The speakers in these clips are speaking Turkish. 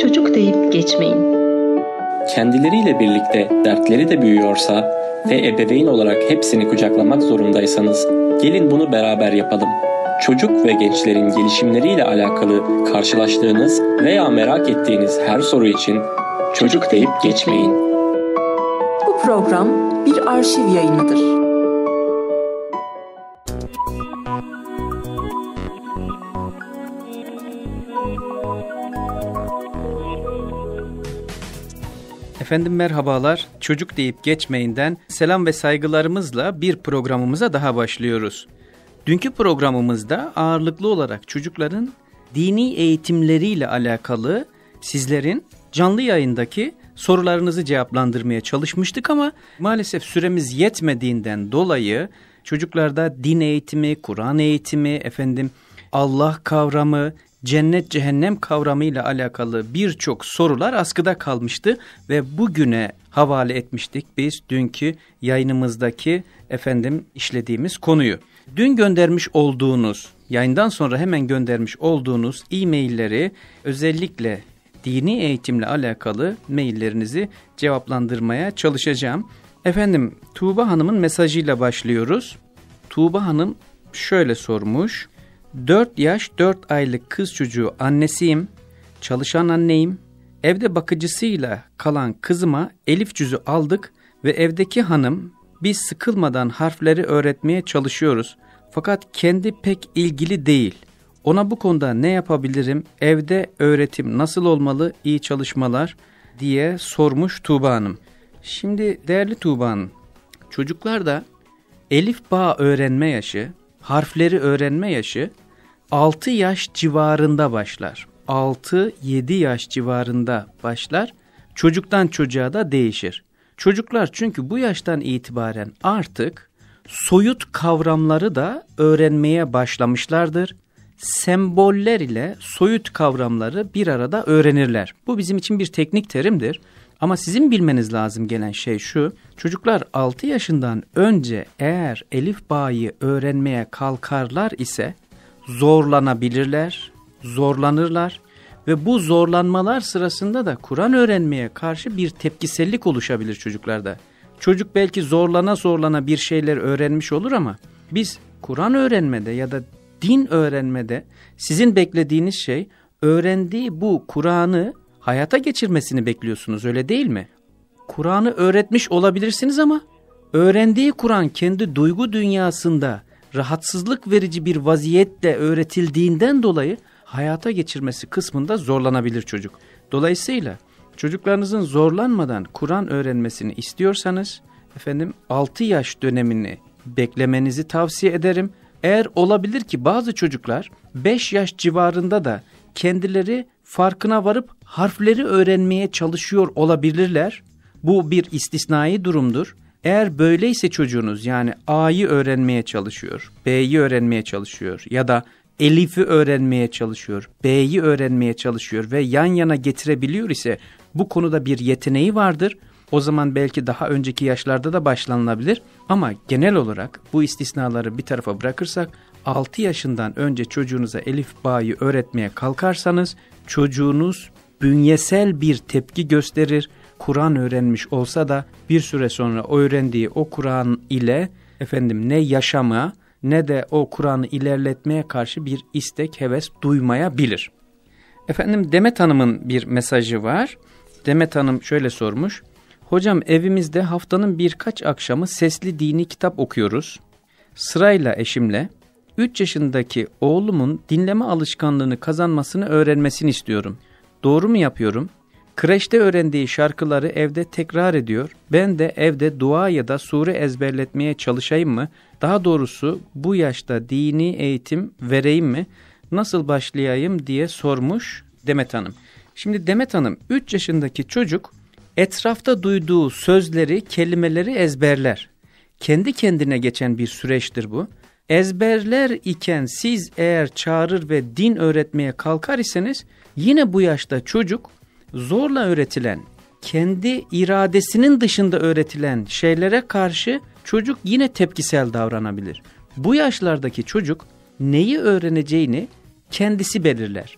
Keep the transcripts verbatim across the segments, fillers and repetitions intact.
çocuk deyip geçmeyin. Kendileriyle birlikte dertleri de büyüyorsa ve ebeveyn olarak hepsini kucaklamak zorundaysanız gelin bunu beraber yapalım. Çocuk ve gençlerin gelişimleriyle alakalı karşılaştığınız veya merak ettiğiniz her soru için çocuk deyip geçmeyin. Bu program bir arşiv yayınıdır. Efendim merhabalar, Çocuk Deyip Geçmeyin'den selam ve saygılarımızla bir programımıza daha başlıyoruz. Dünkü programımızda ağırlıklı olarak çocukların dini eğitimleriyle alakalı sizlerin canlı yayındaki sorularınızı cevaplandırmaya çalışmıştık ama maalesef süremiz yetmediğinden dolayı çocuklarda din eğitimi, Kur'an eğitimi, efendim Allah kavramı, cennet cehennem kavramıyla alakalı birçok sorular askıda kalmıştı ve bugüne havale etmiştik biz dünkü yayınımızdaki efendim işlediğimiz konuyu. Dün göndermiş olduğunuz, yayından sonra hemen göndermiş olduğunuz e-mailleri, özellikle dini eğitimle alakalı maillerinizi cevaplandırmaya çalışacağım. Efendim Tuğba Hanım'ın mesajıyla başlıyoruz. Tuğba Hanım şöyle sormuş. dört yaş dört aylık kız çocuğu annesiyim, çalışan anneyim. Evde bakıcısıyla kalan kızıma elif cüzü aldık ve evdeki hanım biz sıkılmadan harfleri öğretmeye çalışıyoruz. Fakat kendi pek ilgili değil. Ona bu konuda ne yapabilirim? Evde öğretim nasıl olmalı? İyi çalışmalar diye sormuş Tuğba Hanım. Şimdi değerli Tuğba Hanım, çocuklar da elif bağ öğrenme yaşı, harfleri öğrenme yaşı altı yaş civarında başlar. altı yedi yaş civarında başlar. Çocuktan çocuğa da değişir. Çocuklar çünkü bu yaştan itibaren artık soyut kavramları da öğrenmeye başlamışlardır. Semboller ile soyut kavramları bir arada öğrenirler. Bu bizim için bir teknik terimdir. Ama sizin bilmeniz lazım gelen şey şu. Çocuklar altı yaşından önce eğer elif bağ'ı öğrenmeye kalkarlar ise zorlanabilirler, zorlanırlar ve bu zorlanmalar sırasında da Kur'an öğrenmeye karşı bir tepkisellik oluşabilir çocuklarda. Çocuk belki zorlana zorlana bir şeyler öğrenmiş olur ama biz Kur'an öğrenmede ya da din öğrenmede sizin beklediğiniz şey öğrendiği bu Kur'an'ı hayata geçirmesini bekliyorsunuz, öyle değil mi? Kur'an'ı öğretmiş olabilirsiniz ama öğrendiği Kur'an kendi duygu dünyasında rahatsızlık verici bir vaziyetle öğretildiğinden dolayı hayata geçirmesi kısmında zorlanabilir çocuk. Dolayısıyla çocuklarınızın zorlanmadan Kur'an öğrenmesini istiyorsanız efendim altı yaş dönemini beklemenizi tavsiye ederim. Eğer olabilir ki bazı çocuklar beş yaş civarında da kendileri farkına varıp harfleri öğrenmeye çalışıyor olabilirler. Bu bir istisnai durumdur. Eğer böyleyse çocuğunuz, yani A'yı öğrenmeye çalışıyor, B'yi öğrenmeye çalışıyor ya da Elif'i öğrenmeye çalışıyor, B'yi öğrenmeye çalışıyor ve yan yana getirebiliyor ise bu konuda bir yeteneği vardır. O zaman belki daha önceki yaşlarda da başlanılabilir ama genel olarak bu istisnaları bir tarafa bırakırsak altı yaşından önce çocuğunuza elif bağ'ı öğretmeye kalkarsanız çocuğunuz bünyesel bir tepki gösterir. Kur'an öğrenmiş olsa da bir süre sonra öğrendiği o Kur'an ile efendim ne yaşama ne de o Kur'an'ı ilerletmeye karşı bir istek, heves duymayabilir. Efendim Demet Hanım'ın bir mesajı var. Demet Hanım şöyle sormuş. Hocam evimizde haftanın birkaç akşamı sesli dini kitap okuyoruz. Sırayla eşimle üç yaşındaki oğlumun dinleme alışkanlığını kazanmasını öğrenmesini istiyorum. Doğru mu yapıyorum? Kreşte öğrendiği şarkıları evde tekrar ediyor. Ben de evde dua ya da sure ezberletmeye çalışayım mı? Daha doğrusu bu yaşta dini eğitim vereyim mi? Nasıl başlayayım diye sormuş Demet Hanım. Şimdi Demet Hanım üç yaşındaki çocuk etrafta duyduğu sözleri, kelimeleri ezberler. Kendi kendine geçen bir süreçtir bu. Ezberler iken siz eğer çağırır ve din öğretmeye kalkar iseniz yine bu yaşta çocuk zorla öğretilen, kendi iradesinin dışında öğretilen şeylere karşı çocuk yine tepkisel davranabilir. Bu yaşlardaki çocuk neyi öğreneceğini kendisi belirler.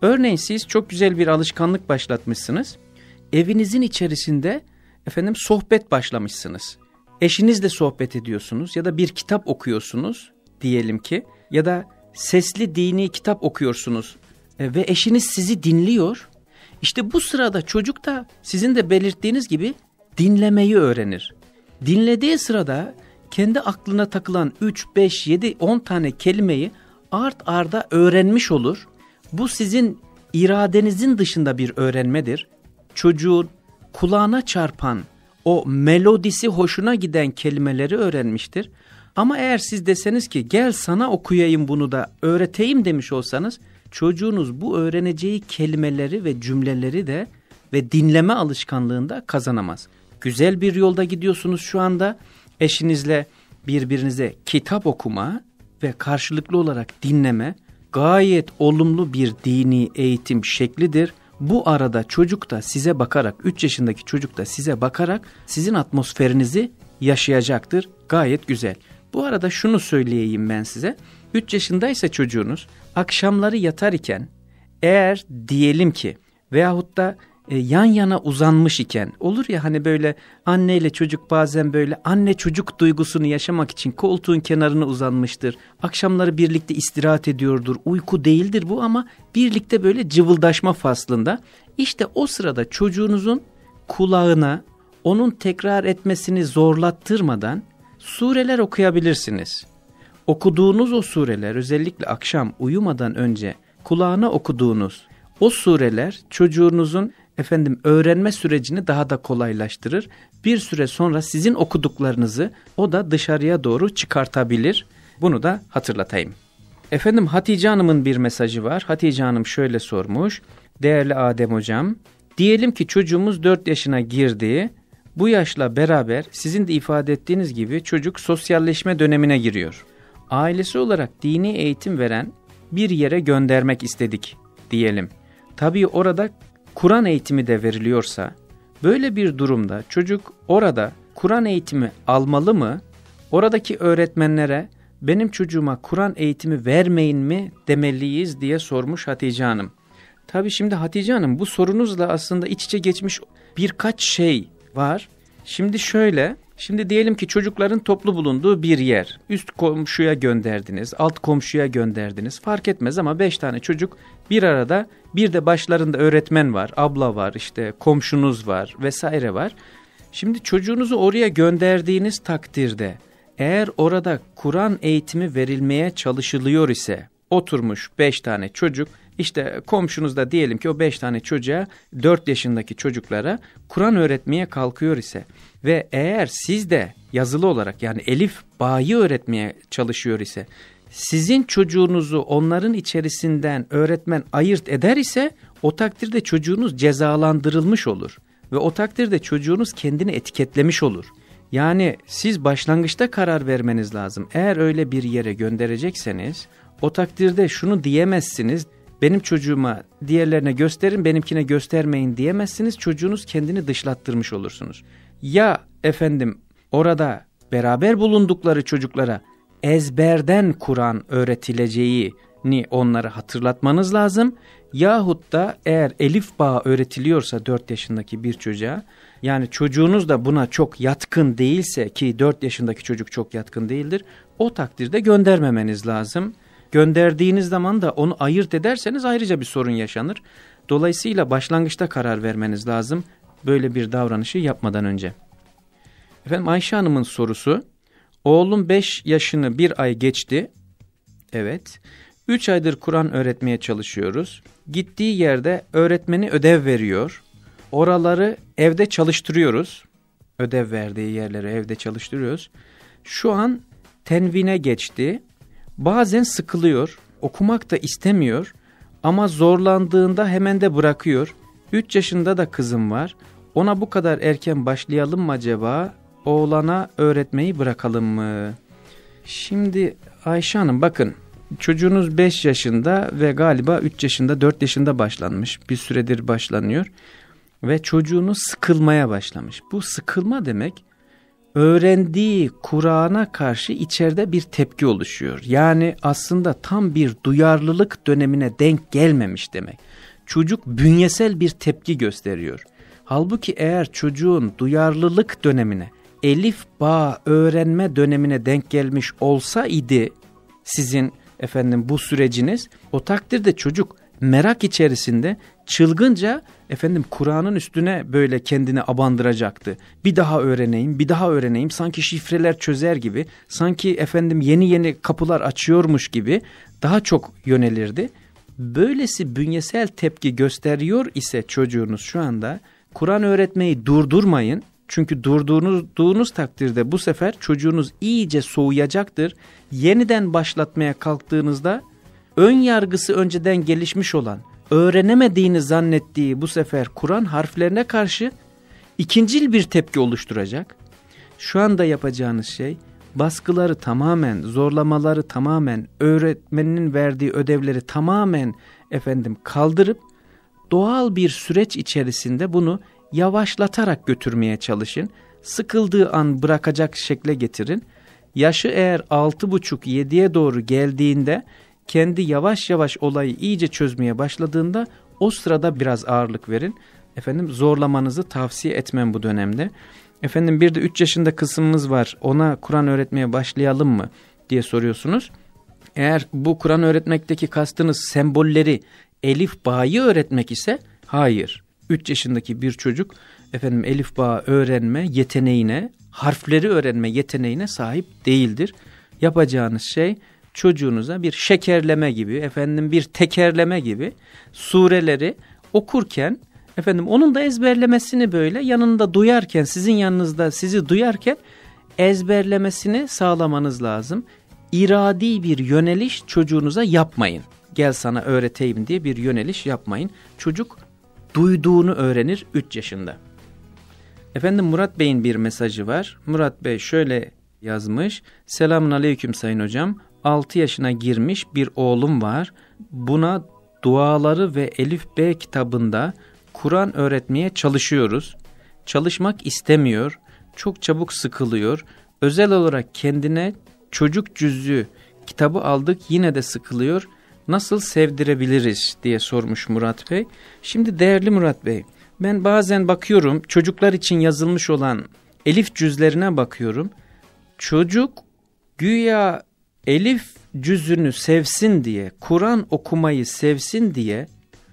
Örneğin siz çok güzel bir alışkanlık başlatmışsınız. Evinizin içerisinde efendim sohbet başlamışsınız. Eşinizle sohbet ediyorsunuz ya da bir kitap okuyorsunuz diyelim ki, ya da sesli dini kitap okuyorsunuz e, ve eşiniz sizi dinliyor. İşte bu sırada çocuk da sizin de belirttiğiniz gibi dinlemeyi öğrenir. Dinlediği sırada kendi aklına takılan üç, beş, yedi, on tane kelimeyi art arda öğrenmiş olur. Bu sizin iradenizin dışında bir öğrenmedir. Çocuğun kulağına çarpan, o melodisi hoşuna giden kelimeleri öğrenmiştir. Ama eğer siz deseniz ki gel sana okuyayım bunu da öğreteyim demiş olsanız, çocuğunuz bu öğreneceği kelimeleri ve cümleleri de ve dinleme alışkanlığında kazanamaz. Güzel bir yolda gidiyorsunuz şu anda. Eşinizle birbirinize kitap okuma ve karşılıklı olarak dinleme gayet olumlu bir dini eğitim şeklidir. Bu arada çocuk da size bakarak, üç yaşındaki çocuk da size bakarak sizin atmosferinizi yaşayacaktır. Gayet güzel. Bu arada şunu söyleyeyim ben size. üç yaşındaysa çocuğunuz akşamları yatar iken, eğer diyelim ki veyahut da e, yan yana uzanmış iken, olur ya hani böyle anneyle çocuk bazen böyle anne çocuk duygusunu yaşamak için koltuğun kenarına uzanmıştır. Akşamları birlikte istirahat ediyordur. Uyku değildir bu ama birlikte böyle cıvıldaşma faslında. İşte o sırada çocuğunuzun kulağına onun tekrar etmesini zorlattırmadan sureler okuyabilirsiniz. Okuduğunuz o sureler, özellikle akşam uyumadan önce kulağına okuduğunuz o sureler çocuğunuzun efendim öğrenme sürecini daha da kolaylaştırır. Bir süre sonra sizin okuduklarınızı o da dışarıya doğru çıkartabilir. Bunu da hatırlatayım. Efendim Hatice Hanım'ın bir mesajı var. Hatice Hanım şöyle sormuş. Değerli Adem Hocam, diyelim ki çocuğumuz dört yaşına girdi. Bu yaşla beraber sizin de ifade ettiğiniz gibi çocuk sosyalleşme dönemine giriyor. Ailesi olarak dini eğitim veren bir yere göndermek istedik diyelim. Tabii orada Kur'an eğitimi de veriliyorsa, böyle bir durumda çocuk orada Kur'an eğitimi almalı mı? Oradaki öğretmenlere benim çocuğuma Kur'an eğitimi vermeyin mi demeliyiz diye sormuş Hatice Hanım. Tabii şimdi Hatice Hanım, bu sorunuzla aslında iç içe geçmiş birkaç şey var. Şimdi şöyle, şimdi diyelim ki çocukların toplu bulunduğu bir yer. Üst komşuya gönderdiniz, alt komşuya gönderdiniz. Fark etmez ama beş tane çocuk bir arada, bir de başlarında öğretmen var, abla var, işte komşunuz var vesaire var. Şimdi çocuğunuzu oraya gönderdiğiniz takdirde eğer orada Kur'an eğitimi verilmeye çalışılıyor ise, oturmuş beş tane çocuk, işte komşunuz da diyelim ki o beş tane çocuğa, dört yaşındaki çocuklara Kur'an öğretmeye kalkıyor ise ve eğer siz de yazılı olarak yani elif ba'yı öğretmeye çalışıyor ise, sizin çocuğunuzu onların içerisinden öğretmen ayırt eder ise o takdirde çocuğunuz cezalandırılmış olur ve o takdirde çocuğunuz kendini etiketlemiş olur. Yani siz başlangıçta karar vermeniz lazım. Eğer öyle bir yere gönderecekseniz o takdirde şunu diyemezsiniz: benim çocuğuma diğerlerine gösterin, benimkine göstermeyin diyemezsiniz. Çocuğunuz kendini dışlattırmış olursunuz. Ya efendim orada beraber bulundukları çocuklara ezberden Kur'an öğretileceğini onlara hatırlatmanız lazım. Yahut da eğer elif ba öğretiliyorsa dört yaşındaki bir çocuğa, yani çocuğunuz da buna çok yatkın değilse, ki dört yaşındaki çocuk çok yatkın değildir, o takdirde göndermemeniz lazım. Gönderdiğiniz zaman da onu ayırt ederseniz ayrıca bir sorun yaşanır. Dolayısıyla başlangıçta karar vermeniz lazım böyle bir davranışı yapmadan önce. Efendim Ayşe Hanım'ın sorusu: oğlum beş yaşını bir ay geçti. Evet. üç aydır Kur'an öğretmeye çalışıyoruz. Gittiği yerde öğretmeni ödev veriyor. Oraları evde çalıştırıyoruz. Ödev verdiği yerleri evde çalıştırıyoruz. Şu an tenvine geçti. Bazen sıkılıyor, okumak da istemiyor ama zorlandığında hemen de bırakıyor. üç yaşında da kızım var. Ona bu kadar erken başlayalım mı acaba? Oğlana öğretmeyi bırakalım mı? Şimdi Ayşe Hanım, bakın, çocuğunuz beş yaşında ve galiba üç yaşında, dört yaşında başlanmış. Bir süredir başlanıyor ve çocuğunuz sıkılmaya başlamış. Bu sıkılma demek, öğrendiği Kur'an'a karşı içeride bir tepki oluşuyor. Yani aslında tam bir duyarlılık dönemine denk gelmemiş demek. çocuk bünyesel bir tepki gösteriyor. Halbuki eğer çocuğun duyarlılık dönemine, elif ba öğrenme dönemine denk gelmiş olsa idi sizin efendim bu süreciniz, o takdirde çocuk merak içerisinde çılgınca efendim Kur'an'ın üstüne böyle kendini abandıracaktı. Bir daha öğreneyim, bir daha öğreneyim. Sanki şifreler çözer gibi, sanki efendim yeni yeni kapılar açıyormuş gibi daha çok yönelirdi. Böylesi bünyesel tepki gösteriyor ise çocuğunuz şu anda, Kur'an öğretmeyi durdurmayın. Çünkü durdurduğunuz takdirde bu sefer çocuğunuz iyice soğuyacaktır. Yeniden başlatmaya kalktığınızda ön yargısı önceden gelişmiş olan, öğrenemediğini zannettiği bu sefer Kur'an harflerine karşı ikincil bir tepki oluşturacak. Şu anda yapacağınız şey, baskıları tamamen, zorlamaları tamamen, öğretmeninin verdiği ödevleri tamamen efendim kaldırıp doğal bir süreç içerisinde bunu yavaşlatarak götürmeye çalışın. Sıkıldığı an bırakacak şekle getirin. Yaşı eğer altı buçuk yediye doğru geldiğinde, kendi yavaş yavaş olayı iyice çözmeye başladığında o sırada biraz ağırlık verin. Efendim zorlamanızı tavsiye etmem bu dönemde. Efendim bir de üç yaşında kızımız var, ona Kur'an öğretmeye başlayalım mı diye soruyorsunuz. Eğer bu Kur'an öğretmekteki kastınız sembolleri, elif ba'yı öğretmek ise hayır. üç yaşındaki bir çocuk efendim elif ba öğrenme yeteneğine, harfleri öğrenme yeteneğine sahip değildir. Yapacağınız şey, çocuğunuza bir şekerleme gibi, efendim bir tekerleme gibi sureleri okurken, efendim onun da ezberlemesini böyle yanında duyarken, sizin yanınızda sizi duyarken ezberlemesini sağlamanız lazım. İradi bir yöneliş çocuğunuza yapmayın. Gel sana öğreteyim diye bir yöneliş yapmayın. Çocuk duyduğunu öğrenir üç yaşında. Efendim Murat Bey'in bir mesajı var. Murat Bey şöyle yazmış. Selamun aleyküm sayın hocam. altı yaşına girmiş bir oğlum var. Buna duaları ve Elif B kitabında Kur'an öğretmeye çalışıyoruz. Çalışmak istemiyor. Çok çabuk sıkılıyor. Özel olarak kendine çocuk cüzü kitabı aldık, yine de sıkılıyor. Nasıl sevdirebiliriz diye sormuş Murat Bey. Şimdi değerli Murat Bey, ben bazen bakıyorum çocuklar için yazılmış olan elif cüzlerine bakıyorum. Çocuk güya elif cüzünü sevsin diye, Kur'an okumayı sevsin diye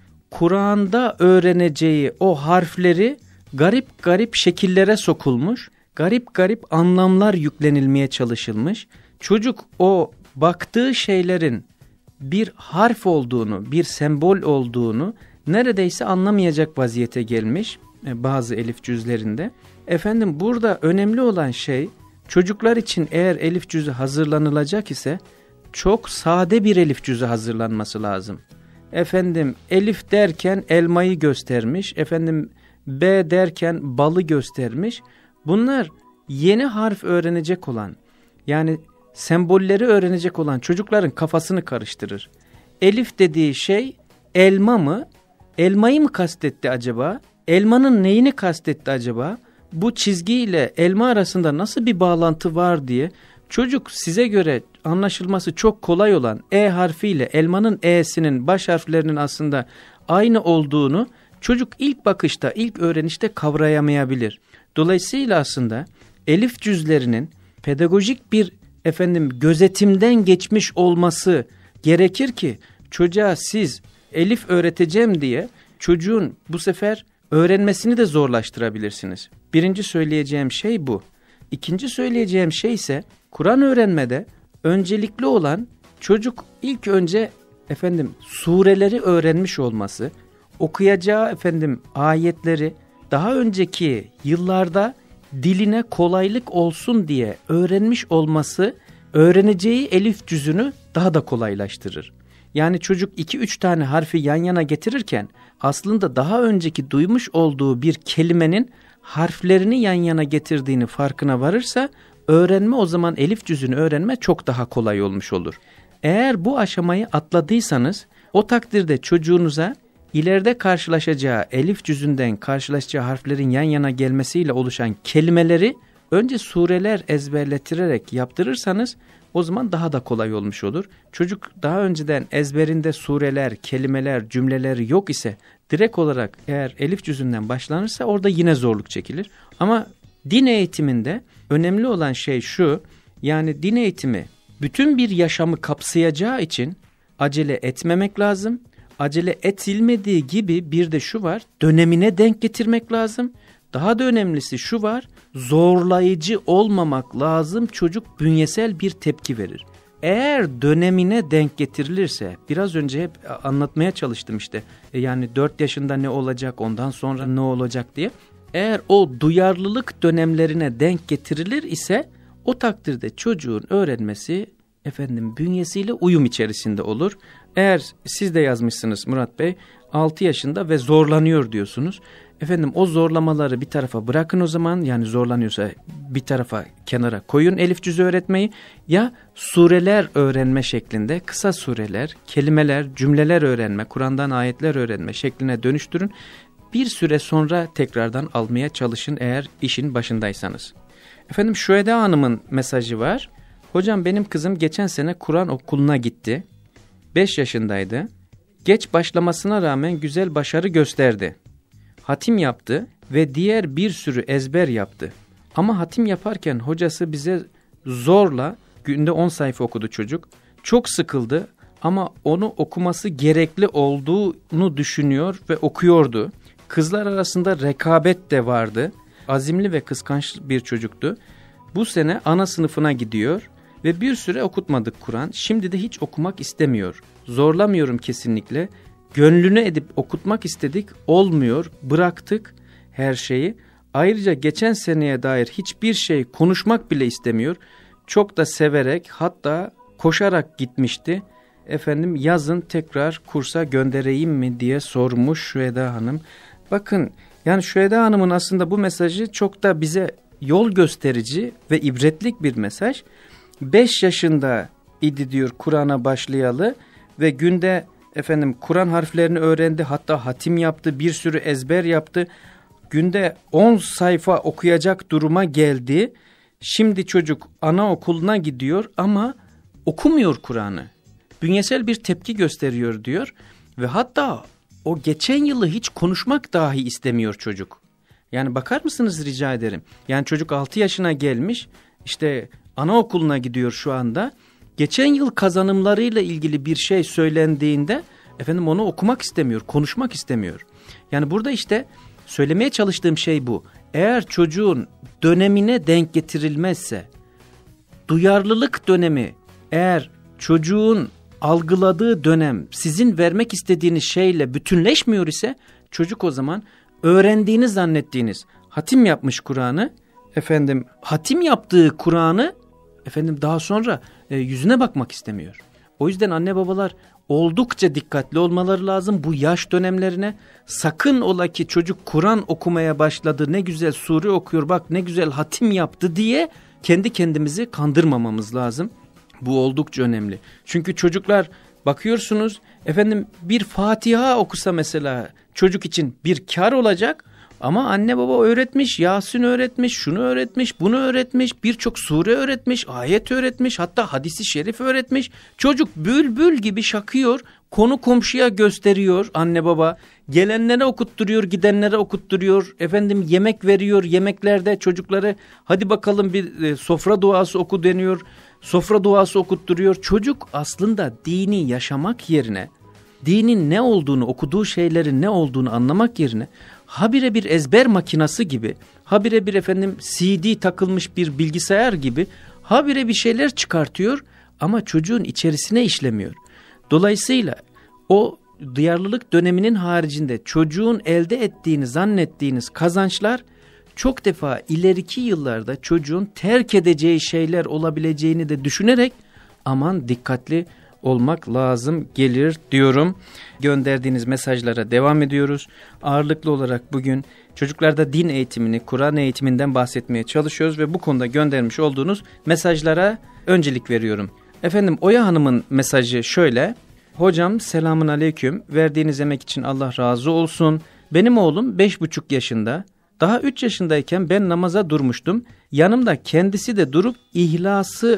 Kur'an'da öğreneceği o harfleri garip garip şekillere sokulmuş, garip garip anlamlar yüklenilmeye çalışılmış. Çocuk o baktığı şeylerin bir harf olduğunu, bir sembol olduğunu neredeyse anlamayacak vaziyete gelmiş bazı elif cüzlerinde. Efendim burada önemli olan şey, çocuklar için eğer elif cüzü hazırlanılacak ise çok sade bir elif cüzü hazırlanması lazım. Efendim elif derken elmayı göstermiş, efendim B derken balı göstermiş. Bunlar yeni harf öğrenecek olan, yani sembolleri öğrenecek olan çocukların kafasını karıştırır. Elif dediği şey elma mı? Elmayı mı kastetti acaba? Elmanın neyini kastetti acaba? Bu çizgiyle elma arasında nasıl bir bağlantı var diye çocuk size göre anlaşılması çok kolay olan E harfiyle elmanın E'sinin baş harflerinin aslında aynı olduğunu çocuk ilk bakışta, ilk öğrenişte kavrayamayabilir. Dolayısıyla aslında elif cüzlerinin pedagojik bir efendim gözetimden geçmiş olması gerekir ki çocuğa siz elif öğreteceğim diye çocuğun bu sefer öğrenmesini de zorlaştırabilirsiniz. Birinci söyleyeceğim şey bu. İkinci söyleyeceğim şey ise Kur'an öğrenmede öncelikli olan çocuk ilk önce efendim sureleri öğrenmiş olması, okuyacağı efendim ayetleri daha önceki yıllarda diline kolaylık olsun diye öğrenmiş olması, öğreneceği elif cüzünü daha da kolaylaştırır. Yani çocuk iki üç tane harfi yan yana getirirken aslında daha önceki duymuş olduğu bir kelimenin harflerini yan yana getirdiğini farkına varırsa öğrenme, o zaman elif cüzünü öğrenme çok daha kolay olmuş olur. Eğer bu aşamayı atladıysanız o takdirde çocuğunuza ileride karşılaşacağı elif cüzünden karşılaşacağı harflerin yan yana gelmesiyle oluşan kelimeleri önce sureler ezberletirerek yaptırırsanız O zaman daha da kolay olmuş olur. Çocuk daha önceden ezberinde sureler, kelimeler, cümleler yok ise direkt olarak eğer elif cüzünden başlanırsa orada yine zorluk çekilir. Ama din eğitiminde önemli olan şey şu, yani din eğitimi bütün bir yaşamı kapsayacağı için acele etmemek lazım. Acele etilmediği gibi bir de şu var, dönemine denk getirmek lazım. Daha da önemlisi şu var, zorlayıcı olmamak lazım, çocuk bünyesel bir tepki verir. Eğer dönemine denk getirilirse, biraz önce hep anlatmaya çalıştım işte, yani dört yaşında ne olacak, ondan sonra ne olacak diye. Eğer o duyarlılık dönemlerine denk getirilir ise o takdirde çocuğun öğrenmesi efendim bünyesiyle uyum içerisinde olur. Eğer siz de yazmışsınız Murat Bey, altı yaşında ve zorlanıyor diyorsunuz. Efendim o zorlamaları bir tarafa bırakın o zaman, yani zorlanıyorsa bir tarafa kenara koyun elif cüzü öğretmeyi, ya sureler öğrenme şeklinde kısa sureler, kelimeler, cümleler öğrenme, Kur'an'dan ayetler öğrenme şekline dönüştürün. Bir süre sonra tekrardan almaya çalışın eğer işin başındaysanız. Efendim Şüheda Hanım'ın mesajı var. Hocam benim kızım geçen sene Kur'an okuluna gitti. beş yaşındaydı. Geç başlamasına rağmen güzel başarı gösterdi. Hatim yaptı ve diğer bir sürü ezber yaptı. Ama hatim yaparken hocası bize zorla günde on sayfa okudu çocuk. Çok sıkıldı ama onu okuması gerekli olduğunu düşünüyor ve okuyordu. Kızlar arasında rekabet de vardı. Azimli ve kıskanç bir çocuktu. Bu sene ana sınıfına gidiyor ve bir süre okutmadık Kur'an. Şimdi de hiç okumak istemiyor. Zorlamıyorum kesinlikle. Gönlünü edip okutmak istedik, olmuyor. Bıraktık her şeyi. Ayrıca geçen seneye dair hiçbir şey konuşmak bile istemiyor. Çok da severek, hatta koşarak gitmişti. Efendim yazın tekrar kursa göndereyim mi diye sormuş Şüheda Hanım. Bakın yani Şüheda Hanım'ın aslında bu mesajı çok da bize yol gösterici ve ibretlik bir mesaj. beş yaşında idi diyor Kur'an'a başlayalı ve günde efendim Kur'an harflerini öğrendi, hatta hatim yaptı, bir sürü ezber yaptı. Günde on sayfa okuyacak duruma geldi. Şimdi çocuk anaokuluna gidiyor ama okumuyor Kur'an'ı. Bünyesel bir tepki gösteriyor diyor ve hatta o geçen yılı hiç konuşmak dahi istemiyor çocuk. Yani bakar mısınız rica ederim. Yani çocuk altı yaşına gelmiş, işte anaokuluna gidiyor şu anda. Geçen yıl kazanımlarıyla ilgili bir şey söylendiğinde efendim onu okumak istemiyor, konuşmak istemiyor. Yani burada işte söylemeye çalıştığım şey bu. Eğer çocuğun dönemine denk getirilmezse, duyarlılık dönemi eğer çocuğun algıladığı dönem sizin vermek istediğiniz şeyle bütünleşmiyor ise çocuk o zaman öğrendiğini zannettiğiniz hatim yapmış Kur'an'ı, efendim hatim yaptığı Kur'an'ı efendim daha sonra e, yüzüne bakmak istemiyor. O yüzden anne babalar oldukça dikkatli olmaları lazım bu yaş dönemlerine. Sakın ola ki çocuk Kur'an okumaya başladı, ne güzel sure okuyor, bak ne güzel hatim yaptı diye kendi kendimizi kandırmamamız lazım. Bu oldukça önemli. Çünkü çocuklar bakıyorsunuz efendim bir Fatiha okusa mesela çocuk için bir kar olacak. Ama anne baba öğretmiş, Yasin öğretmiş, şunu öğretmiş, bunu öğretmiş, birçok sure öğretmiş, ayet öğretmiş, hatta hadisi şerif öğretmiş. Çocuk bülbül gibi şakıyor, konu komşuya gösteriyor anne baba. Gelenlere okutturuyor, gidenlere okutturuyor. Efendim yemek veriyor, yemeklerde çocukları hadi bakalım bir e, sofra duası oku deniyor. Sofra duası okutturuyor. Çocuk aslında dini yaşamak yerine, dinin ne olduğunu, okuduğu şeylerin ne olduğunu anlamak yerine habire bir ezber makinası gibi, habire bir efendim C D takılmış bir bilgisayar gibi habire bir şeyler çıkartıyor ama çocuğun içerisine işlemiyor. Dolayısıyla o duyarlılık döneminin haricinde çocuğun elde ettiğini zannettiğiniz kazançlar çok defa ileriki yıllarda çocuğun terk edeceği şeyler olabileceğini de düşünerek aman dikkatli olmak lazım gelir diyorum. Gönderdiğiniz mesajlara devam ediyoruz. Ağırlıklı olarak bugün çocuklarda din eğitimini, Kur'an eğitiminden bahsetmeye çalışıyoruz ve bu konuda göndermiş olduğunuz mesajlara öncelik veriyorum. Efendim Oya Hanım'ın mesajı şöyle. Hocam selamun aleyküm. Verdiğiniz emek için Allah razı olsun. Benim oğlum beş buçuk yaşında. Daha üç yaşındayken ben namaza durmuştum. Yanımda kendisi de durup İhlas'ı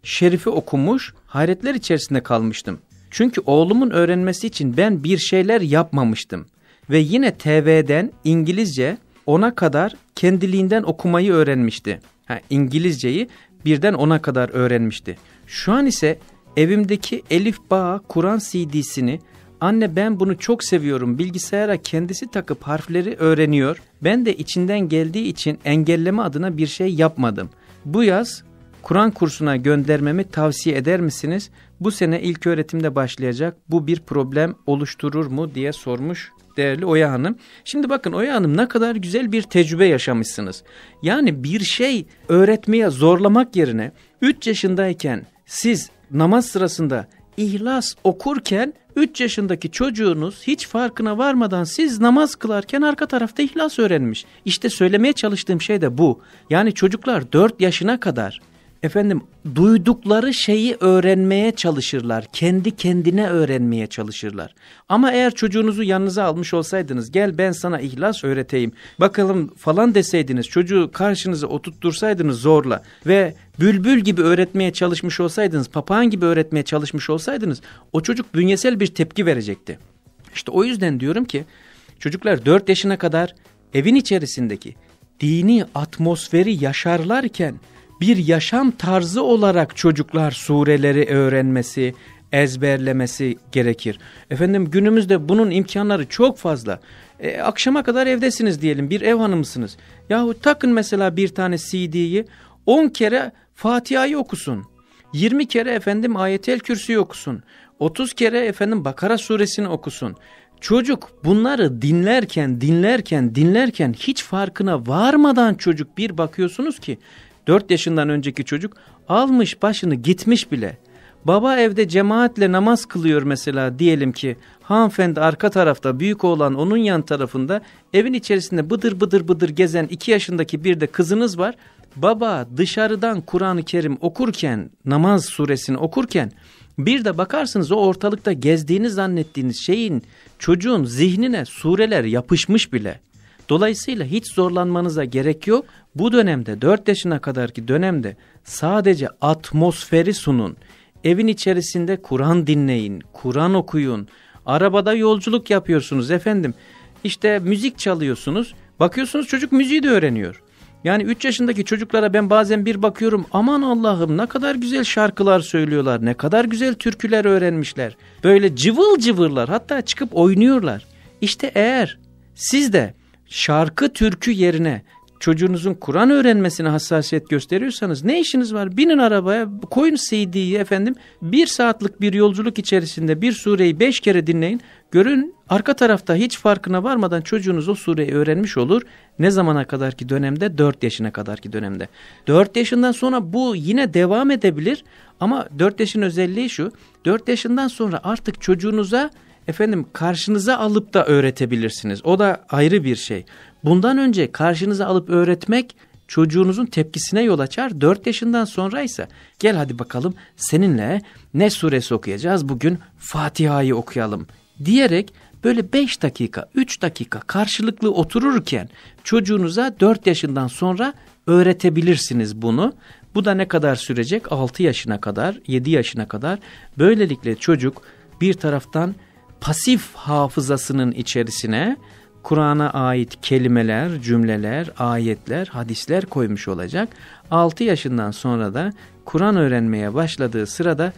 şerifi okumuş, hayretler içerisinde kalmıştım. Çünkü oğlumun öğrenmesi için ben bir şeyler yapmamıştım. Ve yine T V'den İngilizce ona kadar kendiliğinden okumayı öğrenmişti. Ha, İngilizceyi birden ona kadar öğrenmişti. Şu an ise evimdeki Elif Ba Kur'an C D'sini anne ben bunu çok seviyorum bilgisayara kendisi takıp harfleri öğreniyor. Ben de içinden geldiği için engelleme adına bir şey yapmadım. Bu yaz Kur'an kursuna göndermemi tavsiye eder misiniz? Bu sene ilk öğretimde başlayacak. Bu bir problem oluşturur mu diye sormuş değerli Oya Hanım. Şimdi bakın Oya Hanım ne kadar güzel bir tecrübe yaşamışsınız. Yani bir şey öğretmeye zorlamak yerine üç yaşındayken siz namaz sırasında İhlas okurken üç yaşındaki çocuğunuz hiç farkına varmadan siz namaz kılarken arka tarafta İhlas öğrenmiş. İşte söylemeye çalıştığım şey de bu. Yani çocuklar dört yaşına kadar efendim duydukları şeyi öğrenmeye çalışırlar. Kendi kendine öğrenmeye çalışırlar. Ama eğer çocuğunuzu yanınıza almış olsaydınız, gel ben sana İhlas öğreteyim, bakalım falan deseydiniz, çocuğu karşınıza oturttursaydınız zorla ve bülbül gibi öğretmeye çalışmış olsaydınız, papağan gibi öğretmeye çalışmış olsaydınız, o çocuk bünyesel bir tepki verecekti. İşte o yüzden diyorum ki çocuklar dört yaşına kadar evin içerisindeki dini atmosferi yaşarlarken bir yaşam tarzı olarak çocuklar sureleri öğrenmesi, ezberlemesi gerekir. Efendim günümüzde bunun imkanları çok fazla. E, akşama kadar evdesiniz diyelim, bir ev hanımısınız. Yahu takın mesela bir tane C D'yi, on kere Fatiha'yı okusun. yirmi kere efendim Ayetel Kürsü'yü okusun. otuz kere efendim Bakara suresini okusun. Çocuk bunları dinlerken, dinlerken, dinlerken hiç farkına varmadan çocuk bir bakıyorsunuz ki dört yaşından önceki çocuk almış başını gitmiş bile. Baba evde cemaatle namaz kılıyor mesela, diyelim ki hanımefendi arka tarafta, büyük oğlan onun yan tarafında, evin içerisinde bıdır bıdır bıdır gezen iki yaşındaki bir de kızınız var. Baba dışarıdan Kur'an-ı Kerim okurken, namaz suresini okurken bir de bakarsınız o ortalıkta gezdiğini zannettiğiniz şeyin çocuğun zihnine sureler yapışmış bile. Dolayısıyla hiç zorlanmanıza gerek yok. Bu dönemde, dört yaşına kadarki dönemde sadece atmosferi sunun. Evin içerisinde Kur'an dinleyin, Kur'an okuyun. Arabada yolculuk yapıyorsunuz efendim. İşte müzik çalıyorsunuz. Bakıyorsunuz çocuk müziği de öğreniyor. Yani üç yaşındaki çocuklara ben bazen bir bakıyorum, aman Allah'ım ne kadar güzel şarkılar söylüyorlar, ne kadar güzel türküler öğrenmişler. Böyle cıvıl cıvırlar, hatta çıkıp oynuyorlar. İşte eğer siz de şarkı türkü yerine çocuğunuzun Kur'an öğrenmesine hassasiyet gösteriyorsanız ne işiniz var? Binin arabaya, koyun C D'yi efendim, bir saatlik bir yolculuk içerisinde bir sureyi beş kere dinleyin. Görün arka tarafta hiç farkına varmadan çocuğunuz o sureyi öğrenmiş olur. Ne zamana kadarki dönemde? dört yaşına kadarki dönemde. dört yaşından sonra bu yine devam edebilir ama dört yaşın özelliği şu: dört yaşından sonra artık çocuğunuza efendim karşınıza alıp da öğretebilirsiniz. O da ayrı bir şey. Bundan önce karşınıza alıp öğretmek çocuğunuzun tepkisine yol açar. dört yaşından sonraysa gel hadi bakalım seninle ne suresi okuyacağız bugün, Fatiha'yı okuyalım diyerek böyle beş dakika, üç dakika karşılıklı otururken çocuğunuza dört yaşından sonra öğretebilirsiniz bunu. Bu da ne kadar sürecek? altı yaşına kadar, yedi yaşına kadar. Böylelikle çocuk bir taraftan pasif hafızasının içerisine Kur'an'a ait kelimeler, cümleler, ayetler, hadisler koymuş olacak. altı yaşından sonra da Kur'an öğrenmeye başladığı sırada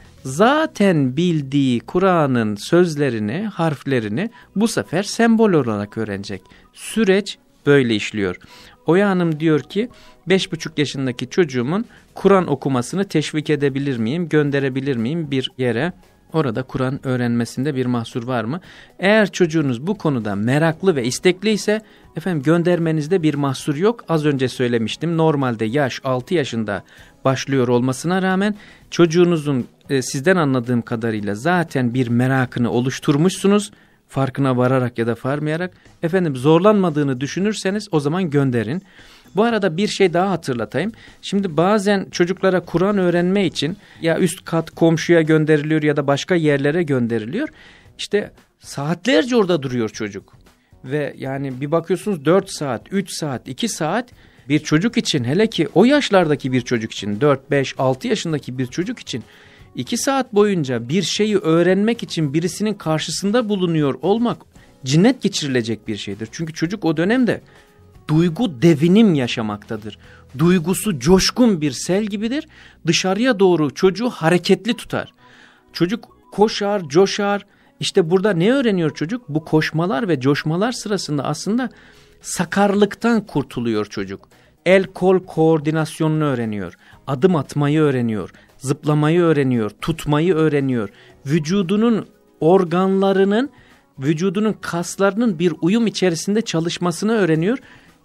zaten bildiği Kur'an'ın sözlerini, harflerini bu sefer sembol olarak öğrenecek. Süreç böyle işliyor. Oya Hanım diyor ki beş buçuk yaşındaki çocuğumun Kur'an okumasını teşvik edebilir miyim, gönderebilir miyim bir yere? Orada Kur'an öğrenmesinde bir mahsur var mı? Eğer çocuğunuz bu konuda meraklı ve istekliyse efendim göndermenizde bir mahsur yok. Az önce söylemiştim, normalde yaş altı yaşında başlıyor olmasına rağmen çocuğunuzun e, sizden anladığım kadarıyla zaten bir merakını oluşturmuşsunuz. Farkına vararak ya da varmayarak, efendim zorlanmadığını düşünürseniz o zaman gönderin. Bu arada bir şey daha hatırlatayım. Şimdi bazen çocuklara Kur'an öğrenme için ya üst kat komşuya gönderiliyor ya da başka yerlere gönderiliyor. İşte saatlerce orada duruyor çocuk. Ve yani bir bakıyorsunuz dört saat, üç saat, iki saat Bir çocuk için, hele ki o yaşlardaki bir çocuk için, dört, beş, altı yaşındaki bir çocuk için iki saat boyunca bir şeyi öğrenmek için birisinin karşısında bulunuyor olmak cinnet geçirilecek bir şeydir. Çünkü çocuk o dönemde duygu devinim yaşamaktadır. Duygusu coşkun bir sel gibidir. Dışarıya doğru çocuğu hareketli tutar. Çocuk koşar, coşar. İşte burada ne öğreniyor çocuk? Bu koşmalar ve coşmalar sırasında aslında sakarlıktan kurtuluyor çocuk. El kol koordinasyonunu öğreniyor. Adım atmayı öğreniyor. Zıplamayı öğreniyor. Tutmayı öğreniyor. Vücudunun organlarının, vücudunun kaslarının bir uyum içerisinde çalışmasını öğreniyor.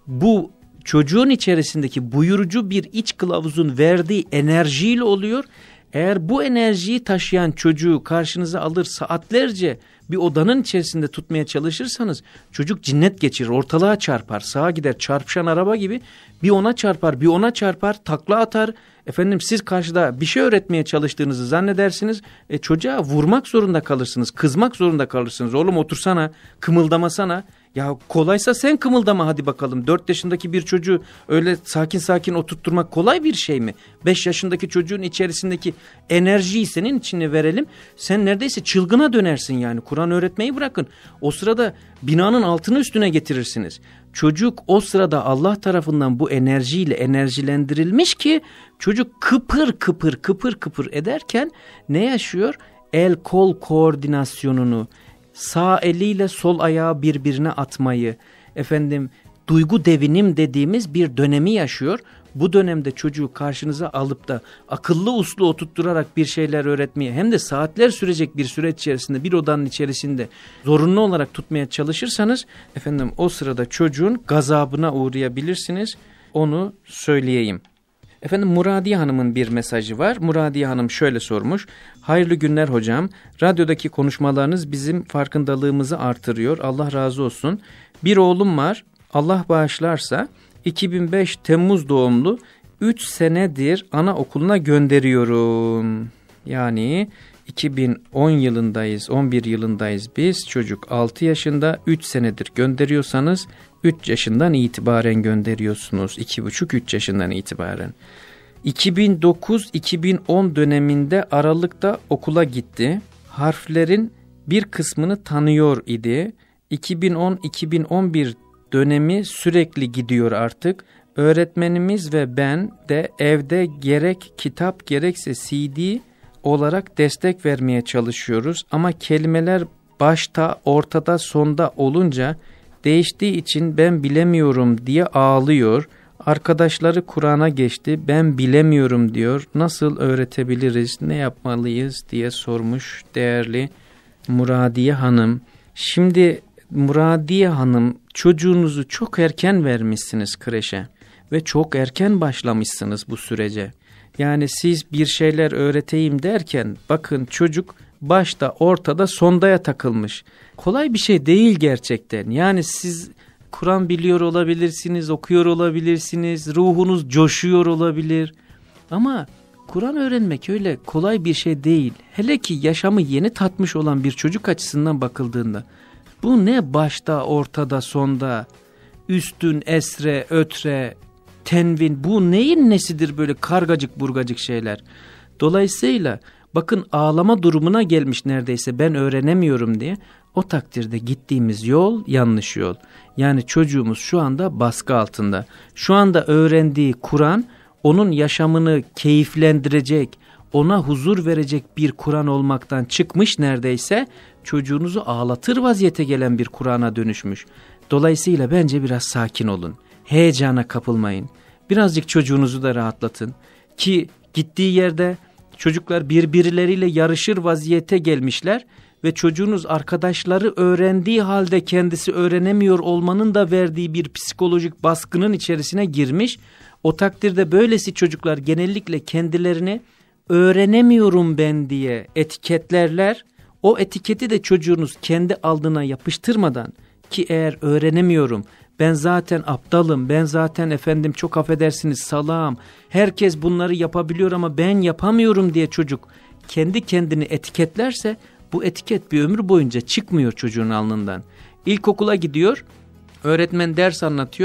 Bu çocuğun içerisindeki buyurucu bir iç kılavuzun verdiği enerjiyle oluyor. Eğer bu enerjiyi taşıyan çocuğu karşınıza alır saatlerce bir odanın içerisinde tutmaya çalışırsanız çocuk cinnet geçirir, ortalığa çarpar, sağa gider, çarpışan araba gibi bir ona çarpar, bir ona çarpar, takla atar. Efendim siz karşıda bir şey öğretmeye çalıştığınızı zannedersiniz, e, çocuğa vurmak zorunda kalırsınız, kızmak zorunda kalırsınız. Oğlum otursana, kımıldamasana. Ya kolaysa sen kımıldama hadi bakalım. dört yaşındaki bir çocuğu öyle sakin sakin oturtturmak kolay bir şey mi? beş yaşındaki çocuğun içerisindeki enerjiyi senin içine verelim. Sen neredeyse çılgına dönersin yani. Kur'an öğretmeyi bırakın. O sırada binanın altını üstüne getirirsiniz. Çocuk o sırada Allah tarafından bu enerjiyle enerjilendirilmiş ki çocuk kıpır kıpır kıpır kıpır ederken ne yaşıyor? El kol koordinasyonunu, sağ eliyle sol ayağı birbirine atmayı, efendim duygu devinim dediğimiz bir dönemi yaşıyor. Bu dönemde çocuğu karşınıza alıp da akıllı uslu oturtturarak bir şeyler öğretmeye hem de saatler sürecek bir süreç içerisinde bir odanın içerisinde zorunlu olarak tutmaya çalışırsanız efendim o sırada çocuğun gazabına uğrayabilirsiniz. Onu söyleyeyim. Efendim Muradiye Hanım'ın bir mesajı var. Muradiye Hanım şöyle sormuş. Hayırlı günler hocam. Radyodaki konuşmalarınız bizim farkındalığımızı artırıyor. Allah razı olsun. Bir oğlum var. Allah bağışlarsa iki bin beş Temmuz doğumlu, üç senedir anaokuluna gönderiyorum. Yani iki bin on yılındayız, on bir yılındayız biz. Çocuk altı yaşında, üç senedir gönderiyorsanız üç yaşından itibaren gönderiyorsunuz. iki buçuk üç yaşından itibaren. iki bin dokuz iki bin on döneminde Aralık'ta okula gitti. Harflerin bir kısmını tanıyor idi. iki bin on iki bin on bir dönemi sürekli gidiyor artık. Öğretmenimiz ve ben de evde gerek kitap gerekse C D olarak destek vermeye çalışıyoruz. Ama kelimeler başta, ortada, sonda olunca değiştiği için ben bilemiyorum diye ağlıyor. Arkadaşları Kur'an'a geçti, ben bilemiyorum diyor. Nasıl öğretebiliriz, ne yapmalıyız diye sormuş değerli Muradiye Hanım. Şimdi Muradiye Hanım, çocuğunuzu çok erken vermişsiniz kreşe ve çok erken başlamışsınız bu sürece. Yani siz bir şeyler öğreteyim derken bakın çocuk başta, ortada, sondaya takılmış. Kolay bir şey değil gerçekten. Yani siz Kur'an biliyor olabilirsiniz, okuyor olabilirsiniz, ruhunuz coşuyor olabilir. Ama Kur'an öğrenmek öyle kolay bir şey değil. Hele ki yaşamı yeni tatmış olan bir çocuk açısından bakıldığında. Bu ne başta, ortada, sonda, üstün, esre, ötre, tenvin, bu neyin nesidir böyle kargacık burgacık şeyler. Dolayısıyla bakın ağlama durumuna gelmiş neredeyse ben öğrenemiyorum diye. O takdirde gittiğimiz yol yanlış yol. Yani çocuğumuz şu anda baskı altında. Şu anda öğrendiği Kur'an onun yaşamını keyiflendirecek, ona huzur verecek bir Kur'an olmaktan çıkmış neredeyse. Çocuğunuzu ağlatır vaziyete gelen bir Kur'an'a dönüşmüş. Dolayısıyla bence biraz sakin olun. Heyecana kapılmayın. Birazcık çocuğunuzu da rahatlatın. Ki gittiği yerde çocuklar birbirleriyle yarışır vaziyete gelmişler ve çocuğunuz arkadaşları öğrendiği halde kendisi öğrenemiyor olmanın da verdiği bir psikolojik baskının içerisine girmiş. O takdirde böylesi çocuklar genellikle kendilerini öğrenemiyorum ben diye etiketlerler. O etiketi de çocuğunuz kendi alnına yapıştırmadan ki eğer öğrenemiyorum, ben zaten aptalım, ben zaten efendim çok affedersiniz salağım, herkes bunları yapabiliyor ama ben yapamıyorum diye çocuk kendi kendini etiketlerse bu etiket bir ömür boyunca çıkmıyor çocuğun alnından. İlkokula gidiyor, öğretmen ders anlatıyor,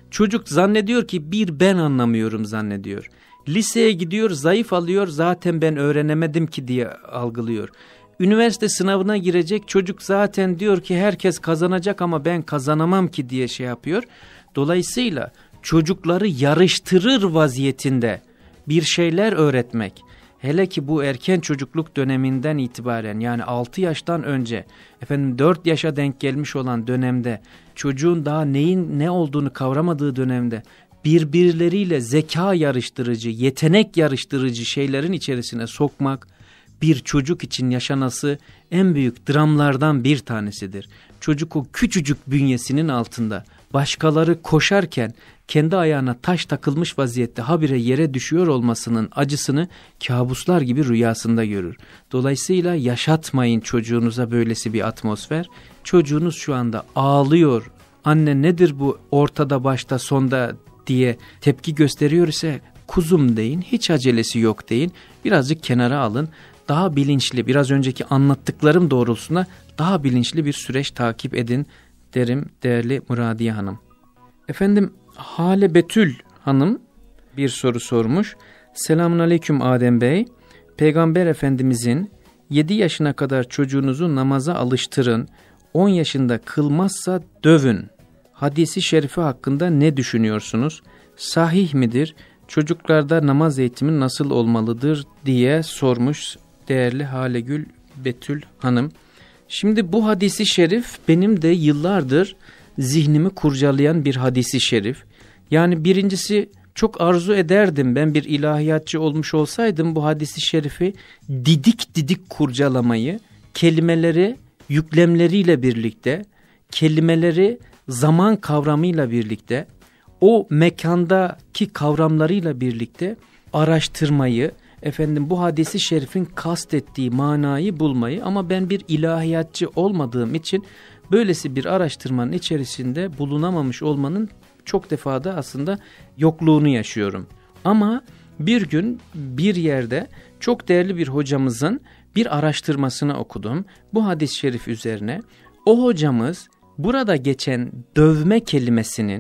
Çocuk zannediyor ki bir ben anlamıyorum zannediyor. Liseye gidiyor, zayıf alıyor, zaten ben öğrenemedim ki diye algılıyor. Üniversite sınavına girecek, çocuk zaten diyor ki herkes kazanacak ama ben kazanamam ki diye şey yapıyor. Dolayısıyla çocukları yarıştırır vaziyetinde bir şeyler öğretmek, hele ki bu erken çocukluk döneminden itibaren, yani altı yaştan önce, efendim dört yaşa denk gelmiş olan dönemde, çocuğun daha neyin ne olduğunu kavramadığı dönemde birbirleriyle zeka yarıştırıcı, yetenek yarıştırıcı şeylerin içerisine sokmak bir çocuk için yaşanası en büyük dramlardan bir tanesidir. Çocuk o küçücük bünyesinin altında başkaları koşarken kendi ayağına taş takılmış vaziyette habire yere düşüyor olmasının acısını kabuslar gibi rüyasında görür. Dolayısıyla yaşatmayın çocuğunuza böylesi bir atmosfer. Çocuğunuz şu anda ağlıyor, anne nedir bu ortada başta sonda diye tepki gösteriyor ise kuzum deyin, hiç acelesi yok deyin, birazcık kenara alın. Daha bilinçli, biraz önceki anlattıklarım doğrultusunda daha bilinçli bir süreç takip edin derim değerli Muradiye Hanım. Efendim Hale Betül Hanım bir soru sormuş. Selamun aleyküm Adem Bey. Peygamber Efendimizin yedi yaşına kadar çocuğunuzu namaza alıştırın, on yaşında kılmazsa dövün hadisi şerifi hakkında ne düşünüyorsunuz? Sahih midir? Çocuklarda namaz eğitimi nasıl olmalıdır diye sormuş değerli Halegül Betül Hanım. Şimdi bu hadisi şerif benim de yıllardır zihnimi kurcalayan bir hadisi şerif. Yani birincisi çok arzu ederdim, ben bir ilahiyatçı olmuş olsaydım bu hadisi şerifi didik didik kurcalamayı, kelimeleri yüklemleriyle birlikte, kelimeleri zaman kavramıyla birlikte, o mekandaki kavramlarıyla birlikte araştırmayı, efendim bu hadisi şerifin kastettiği manayı bulmayı, ama ben bir ilahiyatçı olmadığım için böylesi bir araştırmanın içerisinde bulunamamış olmanın çok defada aslında yokluğunu yaşıyorum. Ama bir gün bir yerde çok değerli bir hocamızın bir araştırmasını okudum bu hadis-i şerif üzerine. O hocamız burada geçen dövme kelimesinin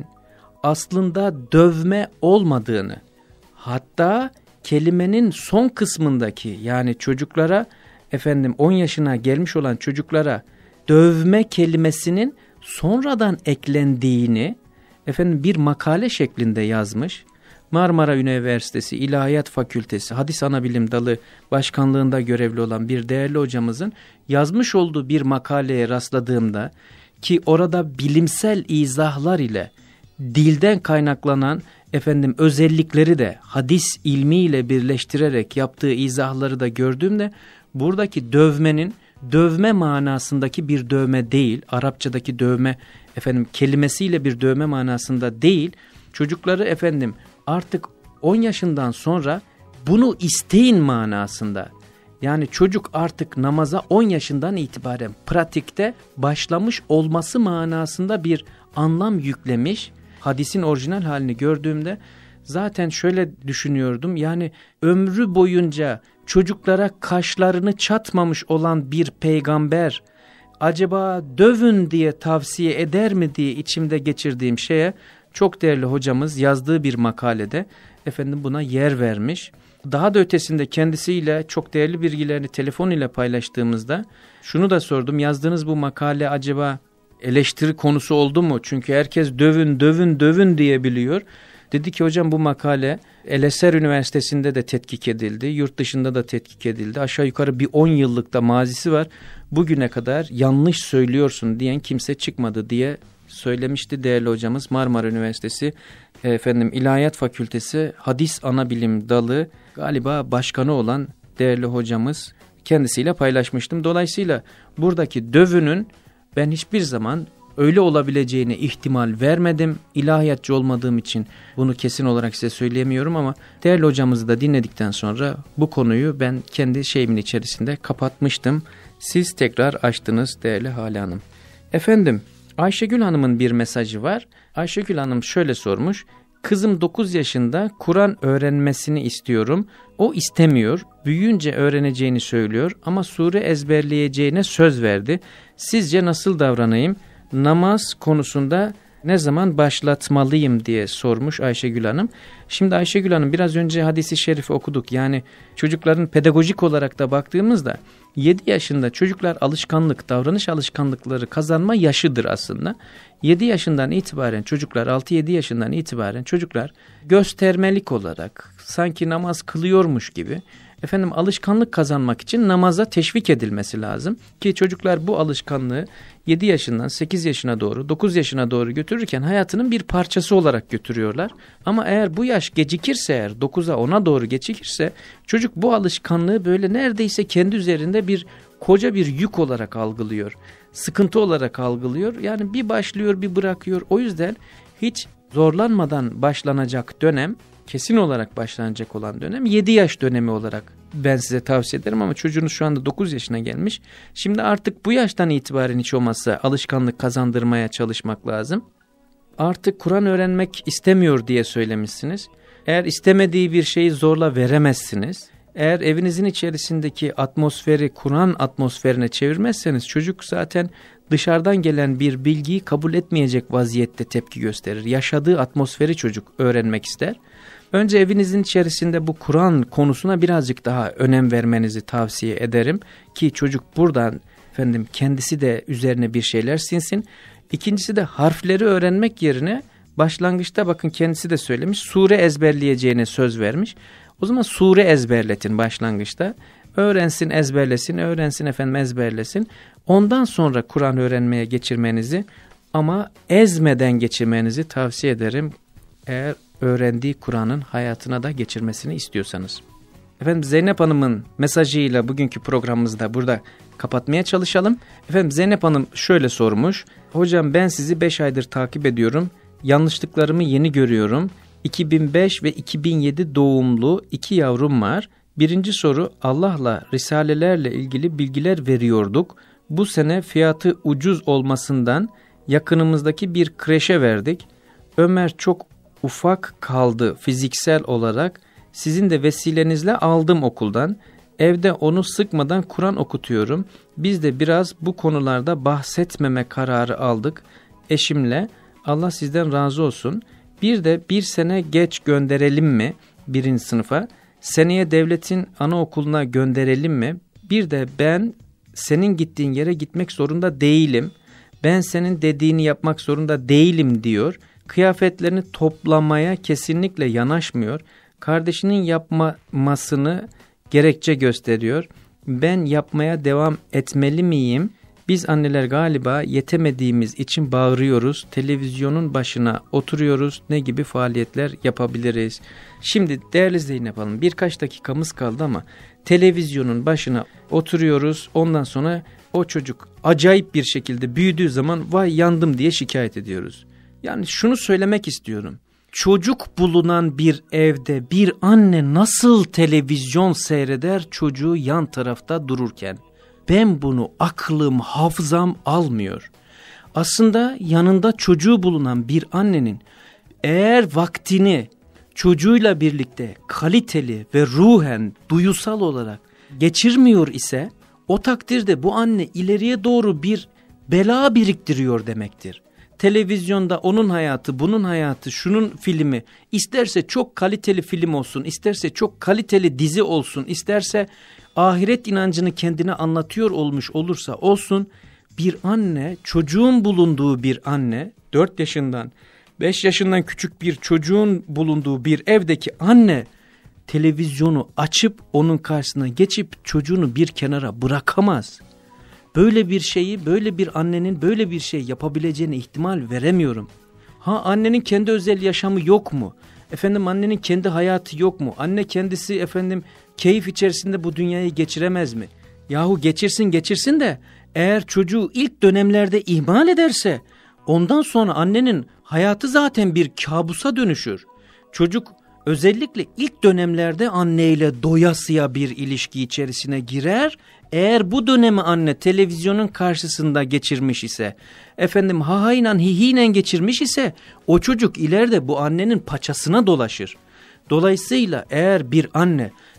aslında dövme olmadığını, hatta kelimenin son kısmındaki, yani çocuklara, efendim on yaşına gelmiş olan çocuklara dövme kelimesinin sonradan eklendiğini efendim bir makale şeklinde yazmış. Marmara Üniversitesi İlahiyat Fakültesi Hadis Anabilim Dalı Başkanlığında görevli olan bir değerli hocamızın yazmış olduğu bir makaleye rastladığımda, ki orada bilimsel izahlar ile dilden kaynaklanan efendim özellikleri de hadis ilmiyle birleştirerek yaptığı izahları da gördüğümde, buradaki dövmenin dövme manasındaki bir dövme değil, Arapçadaki dövme efendim kelimesiyle bir dövme manasında değil, çocukları efendim artık on yaşından sonra bunu isteyin manasında. Yani çocuk artık namaza on yaşından itibaren pratikte başlamış olması manasında bir anlam yüklemiş. Hadisin orijinal halini gördüğümde zaten şöyle düşünüyordum, yani ömrü boyunca çocuklara kaşlarını çatmamış olan bir peygamber acaba dövün diye tavsiye eder mi diye içimde geçirdiğim şeye çok değerli hocamız yazdığı bir makalede efendim buna yer vermiş. Daha da ötesinde kendisiyle çok değerli bilgilerini telefon ile paylaştığımızda şunu da sordum, yazdığınız bu makale acaba eleştiri konusu oldu mu? Çünkü herkes dövün dövün dövün diye biliyor. Dedi ki hocam bu makale El-Eser Üniversitesi'nde de tetkik edildi, yurt dışında da tetkik edildi. Aşağı yukarı bir on yıllık da mazisi var. Bugüne kadar yanlış söylüyorsun diyen kimse çıkmadı diye söylemişti değerli hocamız. Marmara Üniversitesi efendim İlahiyat Fakültesi Hadis Anabilim Dalı galiba başkanı olan değerli hocamız, kendisiyle paylaşmıştım. Dolayısıyla buradaki dövünün ben hiçbir zaman öyle olabileceğine ihtimal vermedim. İlahiyatçı olmadığım için bunu kesin olarak size söyleyemiyorum, ama değerli hocamızı da dinledikten sonra bu konuyu ben kendi şeyimin içerisinde kapatmıştım. Siz tekrar açtınız değerli Hale Hanım. Efendim Ayşegül Hanım'ın bir mesajı var. Ayşegül Hanım şöyle sormuş. Kızım dokuz yaşında, Kur'an öğrenmesini istiyorum. O istemiyor. Büyüyünce öğreneceğini söylüyor ama sure ezberleyeceğine söz verdi. Sizce nasıl davranayım? Namaz konusunda ne zaman başlatmalıyım diye sormuş Ayşegül Hanım. Şimdi Ayşegül Hanım biraz önce hadisi şerifi okuduk. Yani çocukların pedagojik olarak da baktığımızda yedi yaşında çocuklar alışkanlık, davranış alışkanlıkları kazanma yaşıdır aslında. yedi yaşından itibaren çocuklar, altı yedi yaşından itibaren çocuklar göstermelik olarak sanki namaz kılıyormuş gibi efendim alışkanlık kazanmak için namaza teşvik edilmesi lazım. Ki çocuklar bu alışkanlığı yedi yaşından sekiz yaşına doğru, dokuz yaşına doğru götürürken hayatının bir parçası olarak götürüyorlar. Ama eğer bu yaş gecikirse, eğer dokuza ona doğru gecikirse çocuk bu alışkanlığı böyle neredeyse kendi üzerinde bir koca bir yük olarak algılıyor. Sıkıntı olarak algılıyor. Yani bir başlıyor bir bırakıyor. O yüzden hiç zorlanmadan başlanacak dönem, kesin olarak başlanacak olan dönem yedi yaş dönemi olarak ben size tavsiye ederim. Ama çocuğunuz şu anda dokuz yaşına gelmiş. Şimdi artık bu yaştan itibaren hiç olmazsa alışkanlık kazandırmaya çalışmak lazım. Artık Kur'an öğrenmek istemiyor diye söylemişsiniz. Eğer istemediği bir şeyi zorla veremezsiniz. Eğer evinizin içerisindeki atmosferi Kur'an atmosferine çevirmezseniz çocuk zaten dışarıdan gelen bir bilgiyi kabul etmeyecek vaziyette tepki gösterir. Yaşadığı atmosferi çocuk öğrenmek ister. Önce evinizin içerisinde bu Kur'an konusuna birazcık daha önem vermenizi tavsiye ederim ki çocuk buradan efendim kendisi de üzerine bir şeyler sinsin. İkincisi de harfleri öğrenmek yerine başlangıçta bakın kendisi de söylemiş, sure ezberleyeceğine söz vermiş. O zaman sure ezberletin başlangıçta. Öğrensin, ezberlesin, öğrensin efendim ezberlesin. Ondan sonra Kur'an öğrenmeye geçirmenizi ama ezmeden geçirmenizi tavsiye ederim. Eğer öğrendiği Kur'an'ın hayatına da geçirmesini istiyorsanız. Efendim Zeynep Hanım'ın mesajıyla bugünkü programımızda burada kapatmaya çalışalım. Efendim Zeynep Hanım şöyle sormuş. Hocam ben sizi beş aydır takip ediyorum. Yanlışlıklarımı yeni görüyorum. iki bin beş ve iki bin yedi doğumlu iki yavrum var. Birinci soru, Allah'la risalelerle ilgili bilgiler veriyorduk. Bu sene fiyatı ucuz olmasından yakınımızdaki bir kreşe verdik. Ömer çok ufak kaldı fiziksel olarak. Sizin de vesilenizle aldım okuldan. Evde onu sıkmadan Kur'an okutuyorum. Biz de biraz bu konularda bahsetmeme kararı aldık eşimle. Allah sizden razı olsun. Bir de bir sene geç gönderelim mi birinci sınıfa? Seneye devletin anaokuluna gönderelim mi? Bir de ben senin gittiğin yere gitmek zorunda değilim. Ben senin dediğini yapmak zorunda değilim diyor. Kıyafetlerini toplamaya kesinlikle yanaşmıyor. Kardeşinin yapmasını gerekçe gösteriyor. Ben yapmaya devam etmeli miyim? Biz anneler galiba yetemediğimiz için bağırıyoruz. Televizyonun başına oturuyoruz. Ne gibi faaliyetler yapabiliriz? Şimdi değerli Zeynep Hanım, birkaç dakikamız kaldı ama televizyonun başına oturuyoruz. Ondan sonra o çocuk acayip bir şekilde büyüdüğü zaman vay yandım diye şikayet ediyoruz. Yani şunu söylemek istiyorum. Çocuk bulunan bir evde bir anne nasıl televizyon seyreder çocuğu yan tarafta dururken? Ben bunu aklım, hafızam almıyor. Aslında yanında çocuğu bulunan bir annenin eğer vaktini çocuğuyla birlikte kaliteli ve ruhen, duyusal olarak geçirmiyor ise o takdirde bu anne ileriye doğru bir bela biriktiriyor demektir. Televizyonda onun hayatı, bunun hayatı, şunun filmi, isterse çok kaliteli film olsun, isterse çok kaliteli dizi olsun, isterse ahiret inancını kendine anlatıyor olmuş olursa olsun, bir anne, çocuğun bulunduğu bir anne, dört yaşından, beş yaşından küçük bir çocuğun bulunduğu bir evdeki anne, televizyonu açıp onun karşısına geçip çocuğunu bir kenara bırakamaz. Böyle bir şeyi, böyle bir annenin böyle bir şey yapabileceğine ihtimal veremiyorum. Ha, annenin kendi özel yaşamı yok mu? Efendim annenin kendi hayatı yok mu? Anne kendisi efendim keyif içerisinde bu dünyayı geçiremez mi? Yahu geçirsin geçirsin de eğer çocuğu ilk dönemlerde ihmal ederse ondan sonra annenin hayatı zaten bir kabusa dönüşür. Çocuk özellikle ilk dönemlerde anneyle doyasıya bir ilişki içerisine girer. Eğer bu dönemi anne televizyonun karşısında geçirmiş ise, efendim hahayla hihiyle geçirmiş ise o çocuk ileride bu annenin paçasına dolaşır. Dolayısıyla eğer bir anne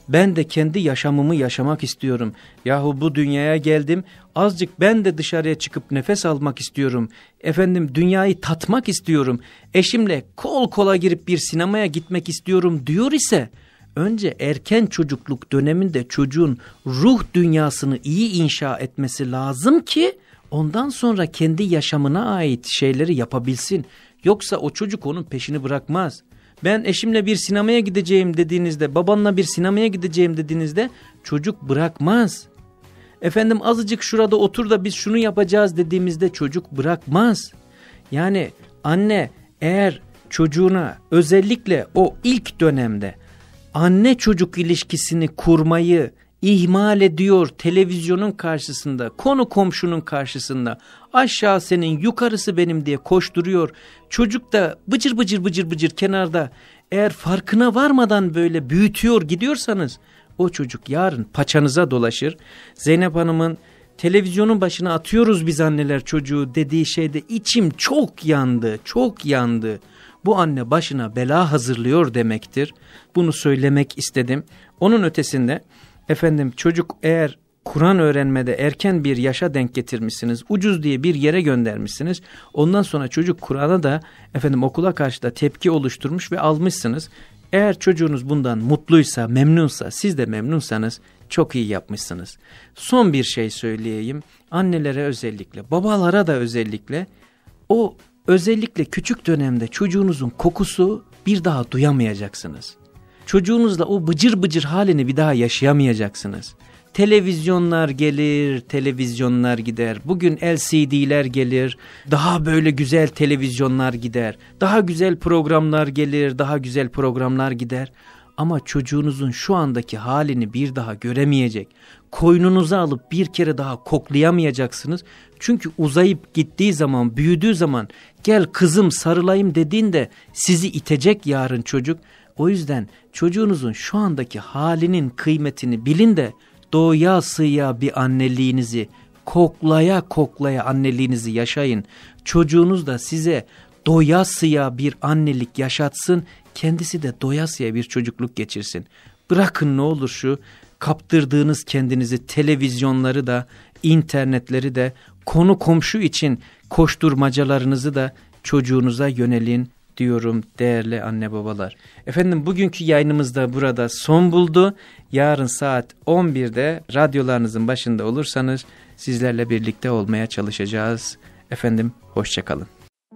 Ben de kendi yaşamımı yaşamak istiyorum. Yahu bu dünyaya geldim, azıcık ben de dışarıya çıkıp nefes almak istiyorum. Efendim dünyayı tatmak istiyorum. Eşimle kol kola girip bir sinemaya gitmek istiyorum diyor ise, önce erken çocukluk döneminde çocuğun ruh dünyasını iyi inşa etmesi lazım ki ondan sonra kendi yaşamına ait şeyleri yapabilsin. Yoksa o çocuk onun peşini bırakmaz. Ben eşimle bir sinemaya gideceğim dediğinizde, babanla bir sinemaya gideceğim dediğinizde çocuk bırakmaz. Efendim azıcık şurada otur da biz şunu yapacağız dediğimizde çocuk bırakmaz. Yani anne eğer çocuğuna özellikle o ilk dönemde anne çocuk ilişkisini kurmayı ihmal ediyor, televizyonun karşısında, konu komşunun karşısında, aşağı senin yukarısı benim diye koşturuyor. Çocuk da bıcır bıcır bıcır bıcır kenarda, eğer farkına varmadan böyle büyütüyor gidiyorsanız o çocuk yarın paçanıza dolaşır. Zeynep Hanım'ın televizyonun başına atıyoruz biz anneler çocuğu dediği şeyde içim çok yandı, çok yandı. Bu anne başına bela hazırlıyor demektir. Bunu söylemek istedim. Onun ötesinde efendim çocuk eğer Kur'an öğrenmede erken bir yaşa denk getirmişsiniz, ucuz diye bir yere göndermişsiniz. Ondan sonra çocuk Kur'an'a da efendim okula karşı da tepki oluşturmuş ve almışsınız. Eğer çocuğunuz bundan mutluysa, memnunsa, siz de memnunsanız çok iyi yapmışsınız. Son bir şey söyleyeyim. Annelere özellikle, babalara da özellikle, o özellikle küçük dönemde çocuğunuzun kokusu bir daha duyamayacaksınız. Çocuğunuzla o bıcır bıcır halini bir daha yaşayamayacaksınız. Televizyonlar gelir, televizyonlar gider. Bugün L C D'ler gelir, daha böyle güzel televizyonlar gider. Daha güzel programlar gelir, daha güzel programlar gider. Ama çocuğunuzun şu andaki halini bir daha göremeyecek. Koynunuza alıp bir kere daha koklayamayacaksınız. Çünkü uzayıp gittiği zaman, büyüdüğü zaman gel kızım sarılayım dediğinde sizi itecek yarın çocuk. O yüzden çocuğunuzun şu andaki halinin kıymetini bilin de doya sığya bir anneliğinizi, koklaya koklaya anneliğinizi yaşayın. Çocuğunuz da size doya sığya bir annelik yaşatsın, kendisi de doyasıya bir çocukluk geçirsin. Bırakın ne olur şu kaptırdığınız kendinizi, televizyonları da, internetleri de, konu komşu için koşturmacalarınızı da çocuğunuza yönelin diyorum değerli anne babalar. Efendim bugünkü yayınımız da burada son buldu. Yarın saat on birde radyolarınızın başında olursanız sizlerle birlikte olmaya çalışacağız. Efendim hoşça kalın.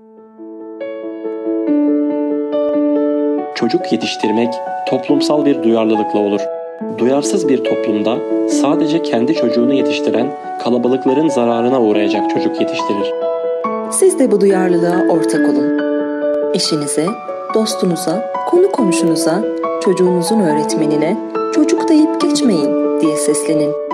Çocuk yetiştirmek toplumsal bir duyarlılıkla olur. Duyarsız bir toplumda sadece kendi çocuğunu yetiştiren kalabalıkların zararına uğrayacak çocuk yetiştirir. Siz de bu duyarlılığa ortak olun. Eşinize, dostunuza, konu komşunuza, çocuğunuzun öğretmenine çocuk deyip geçmeyin diye seslenin.